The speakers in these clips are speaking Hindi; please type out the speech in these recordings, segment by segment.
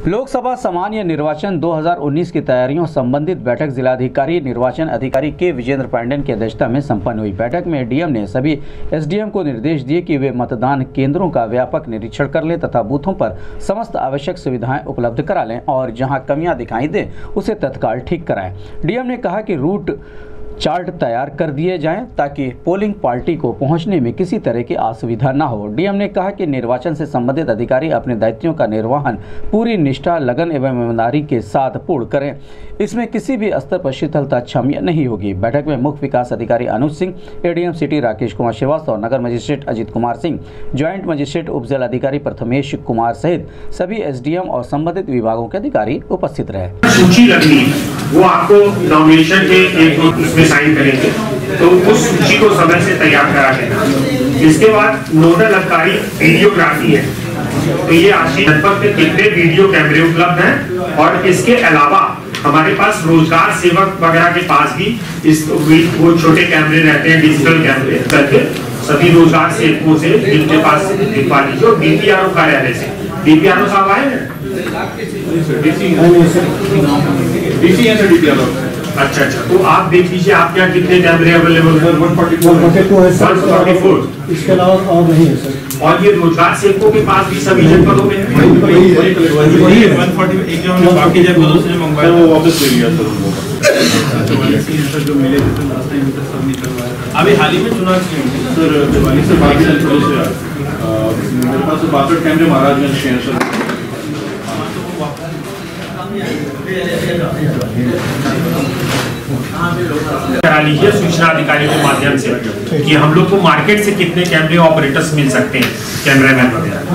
लोकसभा सामान्य निर्वाचन 2019 की तैयारियों संबंधित बैठक जिलाधिकारी निर्वाचन अधिकारी के विजेंद्र पांडेन की अध्यक्षता में संपन्न हुई। बैठक में डीएम ने सभी एसडीएम को निर्देश दिए कि वे मतदान केंद्रों का व्यापक निरीक्षण कर लें तथा बूथों पर समस्त आवश्यक सुविधाएं उपलब्ध करा लें और जहां कमियां दिखाई दें उसे तत्काल ठीक कराएं। डीएम ने कहा कि रूट चार्ट तैयार कर दिए जाएं ताकि पोलिंग पार्टी को पहुंचने में किसी तरह की असुविधा न हो। डीएम ने कहा कि निर्वाचन से संबंधित अधिकारी अपने दायित्वों का निर्वहन पूरी निष्ठा, लगन एवं ईमानदारी के साथ पूर्ण करें। इसमें किसी भी स्तर पर शिथिलता क्षम्य नहीं होगी। बैठक में मुख्य विकास अधिकारी अनुज सिंह, एडीएम सिटी राकेश कुमार श्रीवास्तव, नगर magistrate Ajit Kumar Singh, joint magistrate उपजिला अधिकारी प्रथमेश कुमार सहित सभी एसडीएम और संबंधित विभागों के अधिकारी उपस्थित रहे। सूची लगनी वो आपको नॉमिनेशन के एक उसमें साइन करेंगे, तो उस सूची को समय से तैयार करा लेना। इसके बाद नोडल अधिकारी वीडियोग्राफी है, तो ये आशीष जनपद में कितने वीडियो कैमरे उपलब्ध हैं और इसके अलावा हमारे पास रोजगार सेवक वगैरह के पास भी इस वो छोटे कैमरे रहते हैं, डिजिटल कैमरे करके सभी रोजगार सेवकों से जिनके पास दिखवा लीजिए। और डीपीआरओ कार्यालय से डीपीआरओ साहब आए हैं। अच्छा, तो आप देख लीजिए आपके यहाँ कितने कैमरे अवेलेबल है। 144 इसके अलावा और नहीं है सर। और ये रोजगार सेवकों के पास भी सभी जनपदों में है। बाकी जनपदों से मंगवाया वो वापस ले लिया सर, जो मिले थे लास्ट टाइम तक सब निकल रहा है। अभी हाल ही में चुनाव सर दिवाली से बाकी जनपदों से मेरे पास 62 कैमरे महाराजगंज के हैं सर। करा लीजिए सूचना अधिकारी के माध्यम से कि हम लोग को मार्केट से कितने कैमरे ऑपरेटर्स मिल सकते हैं, कैमरामैन वगैरह।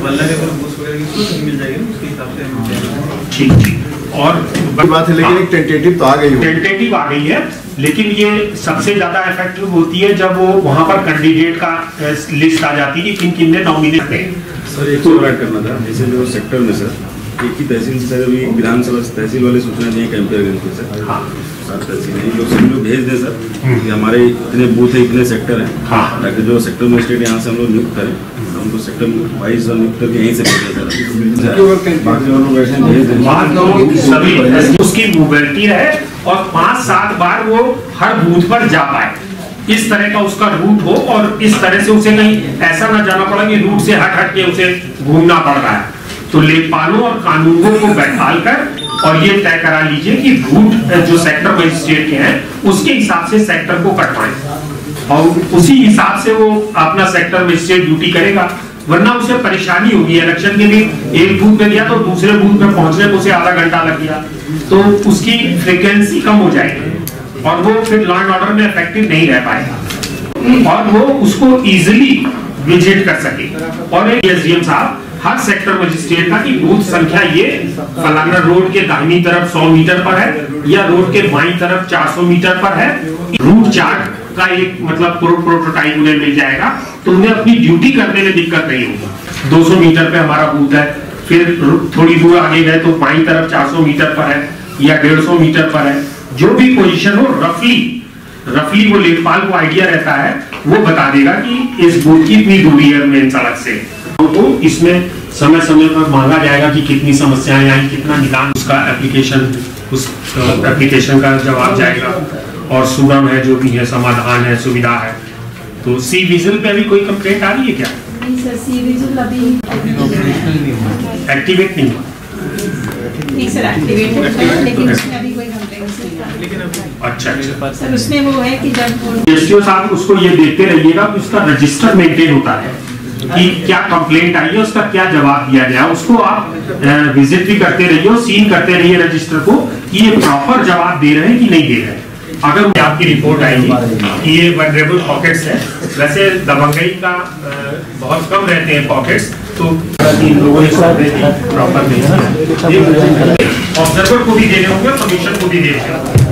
ठीक। और बात है, लेकिन एक टेंटेटिव तो आ गई है। टेंटेटिव आ गई है, लेकिन ये सबसे ज्यादा इफेक्टिव होती है जब वो वहां पर कैंडिडेट का लिस्ट आ जाती है कि किन किन ने नॉमिनेट किए। सर एक तो ऐड करना था, जैसे जो सेक्टर में सर एक ही तहसील से अभी विधानसभा तहसील वाले सूचना दिए कंपेयरगंज के सर। हाँ। 7 तहसील हैं, लोग सभी लोग भेज दें सर कि हमारे इतने बूथ है, इतने सेक्टर हैं। हाँ। ताकि जो सेक्टर मजिस्ट्रेट यहाँ से हम लोग नियुक्त करें, उनको सेक्टर वाइज नियुक्त करके यहीं से भेजें सर। बाकी लोग वैसे भेज दें, सभी उसकी मोबिलिटी रहे और 5-7 बार वो हर बूथ पर जा पाए, इस तरह का उसका रूट हो और इस तरह से उसे कहीं ऐसा ना जाना पड़ा कि रूट से हट के उसे घूमना पड़ रहा है। तो लेखपालों और कानूनों को बैठाल कर और ये तय करा लीजिए कि रूट जो सेक्टर मजिस्ट्रेट के हैं उसके हिसाब से सेक्टर को कटवाएं और उसी हिसाब से वो अपना सेक्टर मजिस्ट्रेट ड्यूटी करेगा। वरना उसे परेशानी होगी। इलेक्शन के लिए एक बूथ में गया तो दूसरे बूथ में पहुंचने को उसे आधा घंटा लग गया, तो उसकी फ्रीक्वेंसी कम हो जाएगी और वो फिर लॉ एंड ऑर्डर में इफेक्टिव नहीं रह पाएगा और वो उसको इजिली विजिट कर सके। और एक एसडीएम साहब हर सेक्टर मजिस्ट्रेट का कि बूथ संख्या ये फलाना रोड के दाहिनी तरफ 100 मीटर पर है या रोड के बाईं तरफ 400 मीटर पर है। रूट चार्ट का एक मतलब प्रोटोटाइप उन्हें मिल जाएगा, तो उन्हें अपनी ड्यूटी करने में दिक्कत नहीं होगी। 200 मीटर पे हमारा बूथ है, फिर थोड़ी दूर आगे गए तो बाईं तरफ 400 मीटर पर है या 150 मीटर पर है। जो भी पोजीशन हो रफली वो लेखपाल को आइडिया रहता है, वो बता देगा कि इस बूथ की इतनी दूरी है मेन सड़क से। तो इसमें समय समय पर मांगा जाएगा कि कितनी समस्याएं आई, कितना निदान, उसका उस एप्लीकेशन का जवाब जाएगा और सुगम है, जो भी है समाधान है, सुविधा है। तो सी विजिल पे अभी कोई कंप्लेंट आ रही है क्या? नहीं सर, सी विजिल अभी एक्टिवेट नहीं हुआ। नहीं सर, एक्टिवेट है, लेकिन उसमें अभी कोई कंप्लेंट नहीं है। अच्छा सर, उसमें वो है कि जब एसडीओ साहब उसको ये देखते रहिएगा कि उसका रजिस्टर मेंटेन होता है कि क्या कंप्लेंट आई है, उसका क्या जवाब दिया गया, उसको आप विजिट भी करते रहिए और सीन करते रहिए रजिस्टर को कि ये प्रॉपर जवाब दे रहे हैं कि नहीं दे रहे हैं। अगर आपकी रिपोर्ट आएगी कि ये वनरेबल पॉकेट्स है, वैसे दबंगई का बहुत कम रहते हैं पॉकेट्स, तो लोगों ने प्रॉपर ऑब्जर्वर को भी देने होंगे, कमीशन को भी देने होंगे।